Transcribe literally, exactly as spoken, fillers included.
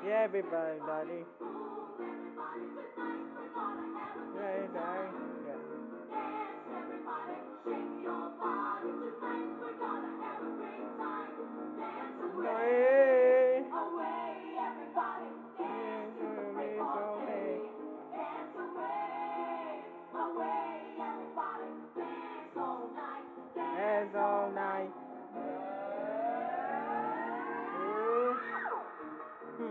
everybody, daddy. Yeah, daddy. Yeah. Dance, everybody, shake your body tonight. We're gonna have a great time. Dance away, Hey, away, everybody. Dance till the break it's of okay. day. Dance away, away, everybody. Dance all night, Dance dance all all night. night. Ooh. Hmm.